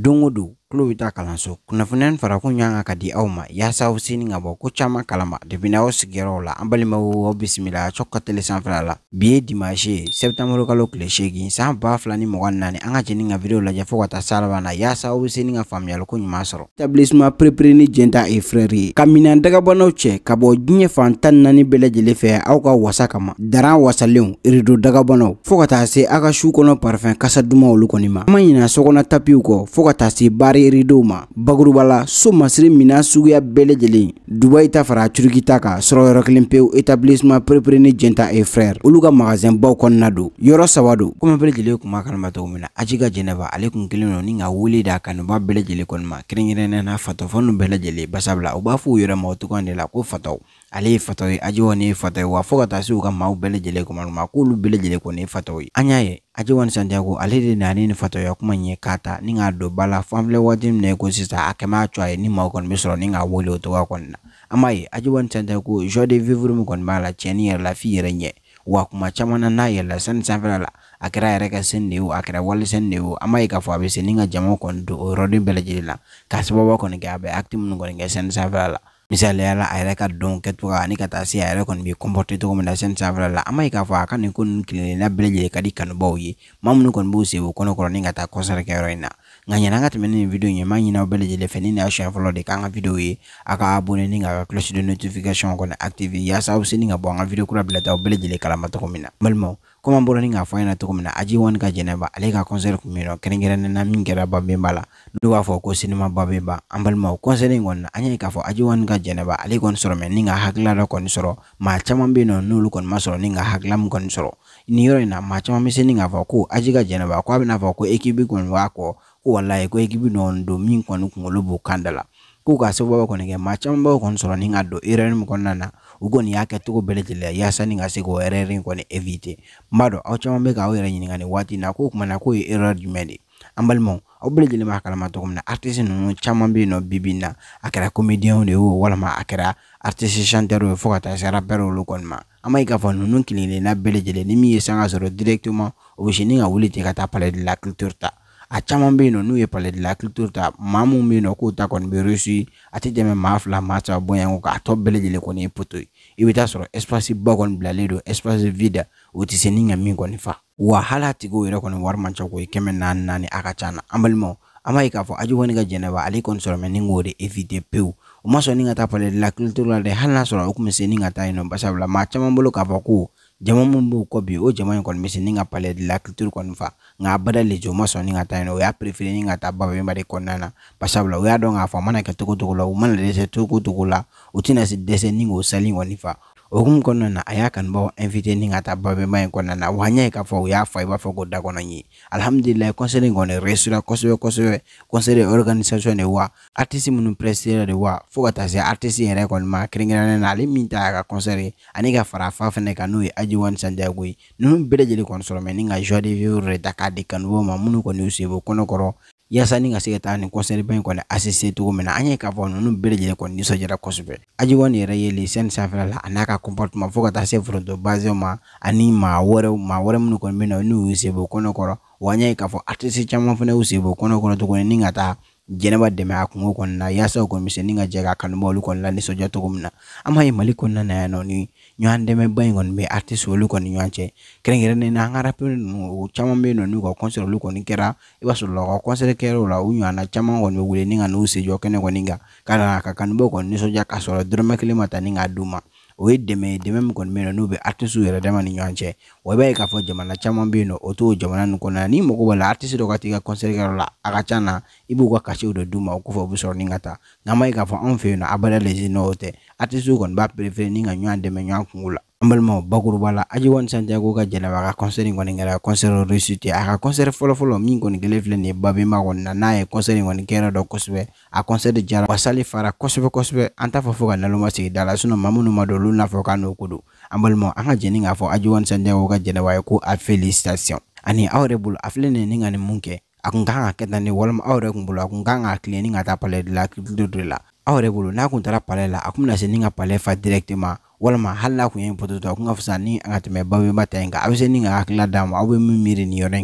Dongodo kulo bita kalanso kunafunan fara kun yanga ka di awma yasa usini ngabo ko chama kalama de binawo sigero la ambalima wo bismillah chokka tele sanfra la biye dimanche septembre kalo kle shegi sa ba flani mo wanani anga jeni nga video la jafo wata salwana yasa usini nga famyal ko nyuma soro établissement préparé ni jenta et frère kamina daga bono che kabo jinye fantan nani bele jele fe aw ka wasa kama dara wasalew irido daga bono fokata se aga shu kono parfum kasa duma olu konima amanyina sokona tapiu ko fokata se bari rido ma bagurubala so masri mina suguya bele jeli Dubai ta fara churukita ka soro yoro klimpe établissement préparé ni jenta et frère uluga magasin baw kon nado yoro sawado kuma bele jeli kuma kan mato mina ajiga Djeneba alaikum kilino ninga wuli da kan ba bele jeli kon ma kiringirene na fato fonu bele jeli basabla ubafu yoro ma to kon de la ko fato ale fato aji woni fato wa fogata su ka ma bele jeli ko ma kulu bele jeli ko ne fato anyaye aji won Santiago ale de nani ni fato ya kuma nye kata ninga do bala famle wadim ne ko sisa akema chwa ni ma kon misro ninga woli o to kon na amaye aji won Santiago joie de vivre mu kon bala cheni la fille renye wa kuma chamana na yela san sanfala akira reka sennewu akira wal sennewu amaye ka fo abese ninga jamo kon do rodi bele jeli la kasbaba kon ga be active mun kon ga san sanfala misale ala ayre ka don ketwa ni kata si ayre kon bi comporter to comme la sen savra la amay ka fa kan kun kile na beleje kadi kan bawyi mamnu kon bu sebu kono ko ni ngata concert ke roina nganya na ngata men video nyi manyi na beleje le feni na chef lo de kan video yi aka abonné ni nga cloche de notification kon active ya sa aussi ni nga bo nga video kura bilata beleje le kala mata ko mina malmo kuma mboro ni nga fa na to ko mina aji won ka Djeneba ale ka concert ko mino kerengere na mingera Babemba la do wa fo ko cinema Babemba ambalmo concert ngon anya ka fo aji won ka Djeneba ale kon soro men ninga hakla do kon soro ma chama bino nulu kon masoro ninga haklam kon soro ni yoro na ma chama mese ninga fo ko aji ka Djeneba ko abina fo ko ekibi kon wa ko wallahi ko ekibi non do min kon ko lobo kandala ko ka so baba kon nge ma chama ba kon soro ninga do iren mo kon nana ugoni yake to belejele ya sani nga sego ererin ko ne evite mado aw chama be ka wera nyinga ne wati na ko kuma na ko error jumedi ambalmo aw belejele ma kala ma to kuma artiste no chama be no bibina akara comedian de o wala ma akara artiste chanteur o fokata sa rapper lo kon ma amay ka fa no kilele na belejele ni mi sanga soro directement o shininga wulite kata parler de la culture ta a chaman be no ye parler de la culture ta mamu be no ko ta kon be reçu ati deme mafla mata boyan ko to belejele ko ne poto ibita soro espace bagon blaledo espace vide uti seninga min kon fa wa halati go ira kon war mancha ko kemen nan nani akachana ambalmo amay ka fo aji woni ga Djeneba ali kon soro men ngode éviter peu o maso ninga ta parler de la culture la de halna soro ko meseninga ta ino basabla ma chaman bolo ka ko jama mumbu ko bi o jama kon meseninga parler de la culture kon fa nga badale jo maso ninga ta ino ya préférer ninga ta Babemba de konana basabla o ya do nga fa mana ka to la o man le se to la utina se dese ningo sali woni fa ogum kono na ayakan bawo invité ni ngata Babemba kono na wanya ka fo ya fa ba fo goda kono nyi alhamdulillah concert ngone resura koso concert organisation de wa artiste mun prester de wa fo gata se artiste yere kon ma kringena na ali minta ka concert ani ga fara fa fene kanu aji won Santiago nunu belejeli kon solo men nga joie de vivre dakade kan wo ma munu ko ni usebo kono koro yasa ninga sigeta ni concert ben ko ne assisté to mena anya ka fo no beleje ko ni so jara kosbe aji woni reyeli sen safra la anaka comportement fo ta se fronto base ma ani ma wore mun ko mena ni usebo kono koro wanya ka fo artiste chama fo ne usebo kono to ko ninga ta Djeneba deme akungo kon na yasa ko mise ninga jega kan bolu kon la ni so jato gumna ama yi mali kon na no ni nyan deme bangon be artiste wolu kon nyanche krengere ne na ngara pe no chama be no ni ko concert lu kon kera iba so lo concert kero la unyu na chama ngon be wule ninga no se jo kene ko ninga kana ka kan bo kon ni so jaka so drama kilimata ninga duma we deme kon meno no be artiste yere dema ni nyanche we be ka fo jamana chama be no oto jamana no kon ni mo ko bala artiste do katika concert kero la akachana ibu ko kache do duma ko fo bu so ningata ngama ka fo on fe no abada les note artiste kon ba préférer ninga nyan deme nyan kungula ambalmo bakuru bala aji won Santiago ga Djeneba ka concert ngoni ngara concert réussite aka concert folo min kon gelefle ne Babemba kon na e concert ngoni kera do kosbe a concert de jara wasali fara kosbe anta fo ga naluma si dala suno mamunu madolu na fo kanu kudu ambalmo anga jeninga fo aji won Santiago ga Djeneba ko a félicitation ani awrebul aflene ninga ne munke akunganga ketani walma awre kumbula akunganga cleaning ata parler de la culture de la awre bulu na kun tara parler la akumna se ninga parler fa directement walma halla ku yen poto to akunga fusani angatme Babemba tenga awse ninga akla dama awu mimiri ni yorenka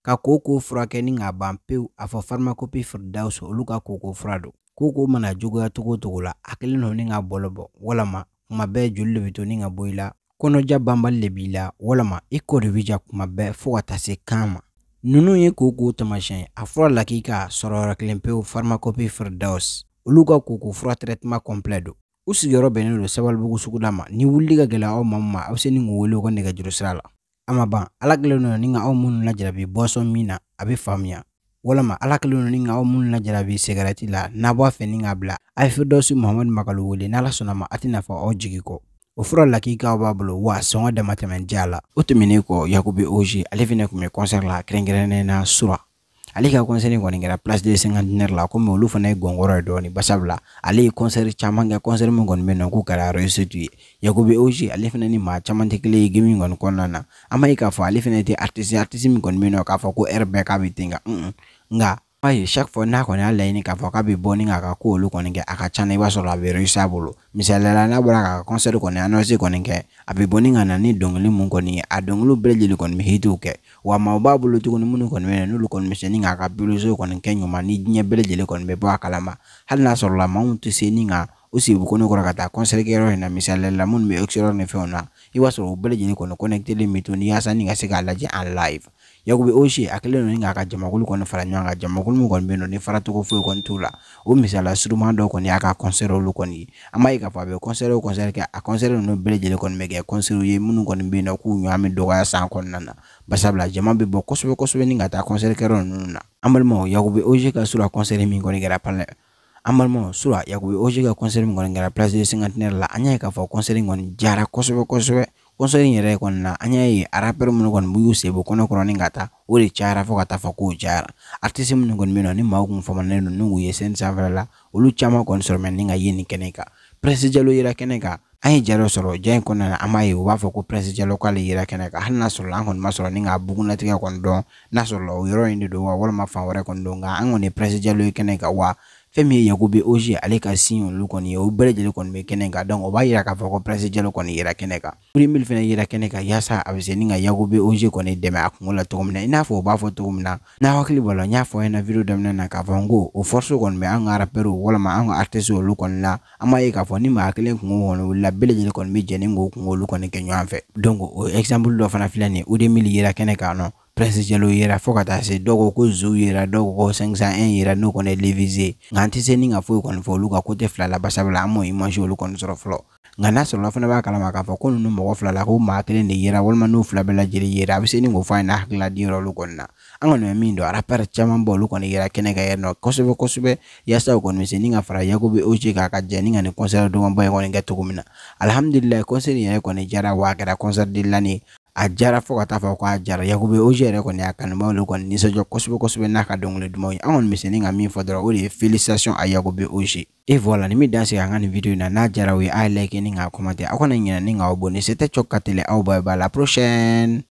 ka koko furakɛ ni ka ban pewu a fɔ pharmacopée Firdaus olu ka koko fura don. Koko mana juguya togo togo la a kɛlen don ni ka bɔlɔ bɔ walama kuma bɛɛ joli de bɛ to ni ka bɔ i la, kɔnɔja banbali de b'i la walama i kɔ de bɛ ja kuma bɛɛ fo ka taa se kan ma. Ninnu ye koko taamasiyɛn a fura lakika sɔrɔ yɔrɔ kelen pewu pharmacopée Firdaus olu ka koko fura traitement complet don. U sigiyɔrɔ bɛnnen don Sabalibugu suguda ma. Ni wulili ka gɛlɛn aw ma a bɛ se ni k'u wele u ka nɛgɛjuru sira la. A ma ban Ala kɛlen don ni ka aw minnu lajarabi boisson min na a bɛ faamuya walama Ala kɛlen don ni ka aw minnu lajarabi cigarette la n'a b'a fɛ ni k'a bila a ye Firdausi Muhamadu Makalu wele n'Ala sɔnna ma a tɛna fɔ aw jigi kɔ. O fura lakikaw b'a bolo wa sɔngɔ damatɛmɛ diya la. O tɛmɛnen kɔ Yacoub ale fɛnɛ tun bɛ concert la kɛrɛnkɛrɛnnen na Sura. Ale ka concert kɔni kɛra place de cinquantenaire la komi olu fana ye gɔngɔrɔ ye dɔɔni basabula ale ye concert caman kɛ concert min kɔni bɛ nɔ k'u kɛra réussite ye. Yacoub ale fɛnɛ ni maa caman tɛ kelen ye game kɔni kɔnɔna na. An b'a ye k'a fɔ ale fɛnɛ tɛ artiste min kɔni bɛ nɔ k'a fɔ ko air bɛɛ k'a bɛ ten nka nka a ye chaque fois n'a kɔni y'a laɲini k'a fɔ k'a bɛ bɔ ni k'a ka ko olu kɔni kɛ a ka ca na i b'a sɔrɔ a bɛ réussir a bolo. Misaliyala n'a bɔra k'a ka concert kɔni annonce kɔni kɛ a bɛ bɔ ni ka na ni dɔnkili mun kɔni ye a dɔnkiliw bɛɛ lajɛlen kɔni bɛ hitiw kɛ wa maaw b'a bolo tuguni minnu kɔni bɛ n'olu kɔni bɛ se ni k'a ka biluso kɔni kɛ ɲuman ni diɲɛ bɛɛ lajɛlen kɔni bɛ bɔ a kalama hali n'a sɔrɔ la maaw tɛ se ni ka o sigi kɔnɔ kɔrɔ ka taa concert kɛyɔrɔ in na misaliyala minnu bɛ extérieur ni fɛnw na i b'a sɔrɔ u bɛɛ lajɛlen kɔni connecté len bɛ to ni yaasa ni ka se k'a lajɛ en live. Yacoub a kɛlen don ni k'a ka jamakulu kɔni fara ɲɔgɔn kan jamakulu min kɔni bɛ nɔ ni faratogo foyi kɔni t'u la o misala surunman dɔ kɔni y'a ka concert olu kɔni ye. An b'a ye k'a fɔ a bɛ concert o concert kɛ a concert ninnu bɛɛ lajɛlen kɔni bɛ kɛ concert ye minnu kɔni bɛ nɔ k'u ɲɔgɔn bɛ dɔgɔya san kɔnɔna na basabula jama bɛ bɔ kosɛbɛ kosɛbɛ ni ka taa concert kɛyɔrɔ ninnu na. An balimaw Yacoub ka Sura concert min kɔni kɛra an balimaw Sura Yacoub ka concert min kɔni kɛra place de cinquantenaire la an y'a ye k'a fɔ concert in kɔni diyara kosɛbɛ kosɛbɛ. Concert in yɛrɛ kɔni na an y'a ye rappeur minnu kɔni b'u sen bɔ kɔnɔ ni ka taa o de cayara fo ka taa fɔ k'o cayara. Artiste minnu kɔni bɛ nɔ ni maaw kun famanen don n'u ye scène sanfɛla la olu caman kɔni sɔrɔ mɛ ni ka ye nin kɛnɛ kan. Prince Jalo yera kɛnɛ kan an ye jaro sɔrɔ ja in kɔnɔna na an b'a ye u b'a fɔ ko Prince Jalo k'ale yera kɛnɛ kan hali n'a sɔrɔ an kɔni ma sɔrɔ ni ka bugunnatigɛ kɔni dɔn n'a sɔrɔ o yɔrɔ in de don wa walima fan wɛrɛ kɔni don nka an kɔni Prince Jalo ye kɛnɛ kan wa fɛn min ye Yacoub ale ka signe olu kɔni ye o bɛɛ lajɛlen kɔni bɛ kɛnɛ kan donc o b'a yira k'a fɔ ko Prince Jalo kɔni yera kɛnɛ kan. Mil fɛnɛ yera kɛnɛ kan yaasa a bɛ se ni ka Yacoub kɔni dɛmɛ a kungo la cogo min na i n'a fɔ o b'a fɔ cogo min na n'a hakili b'a la n y'a fɔ a ɲɛna video daminɛ na k'a fɔ n ko o force kɔni bɛ an ka rappeur walama an ka artiste olu kɔni la an b'a ye k'a fɔ ni maa kelen kungo kɔni wulila bɛɛ lajɛlen kɔni bɛ jɛ ni k'o kungo olu kɔni kɛ ɲɔgɔn fɛ donc o exemple dɔ fana filɛ nin ye Mil yera kɛnɛ kan nɔ Prince Jalo yera fo ka taa se dɔw ko Zou yera dɔw ko 501 yera n'o kɔni ye Lévisé nka an tɛ se ni ka foyi kɔni fɔ olu ka côté fila la basabula an m'o image olu kɔni sɔrɔ fɔlɔ nka n'a sɔrɔ fana b'a kalama k'a fɔ ko ninnu mɔgɔ fila la ko maa kelen de yera walima n'u fila bɛɛ lajɛlen yera a bɛ se ni k'o fɔ an ɲɛna hakilila di yɔrɔ olu kɔni na an kɔni bɛ min dɔn rappeur caman bɔ olu kɔni yera kɛnɛ kan yɛrɛ nɔ kosɛbɛ kosɛbɛ yaasa u kɔni bɛ se ni ka fara Yacoub k'a ka jɛ ni ka nin concert dɔgɔnba in kɔni kɛ cogo min na alhamdulilayi concert yɛrɛ kɔni jara wa a kɛra concert de l'année a jara fo ka taa fɔ ko a jara Yacoub yɛrɛ kɔni a kanubaw olu kɔni nisɔndiya kosɛbɛ kosɛbɛ n'a ka dɔnkili dumanw ye an kɔni bɛ se ni ka min fɔ dɔrɔn o de ye félicitations à Yacoub et voilà ni min dan sigi an ka nin video in na n'a jara u ye a like ni k'a commenter aw kana ɲinɛ ni k'aw abonner c'était Cɔk ka télé aw bye bye à la prochaine.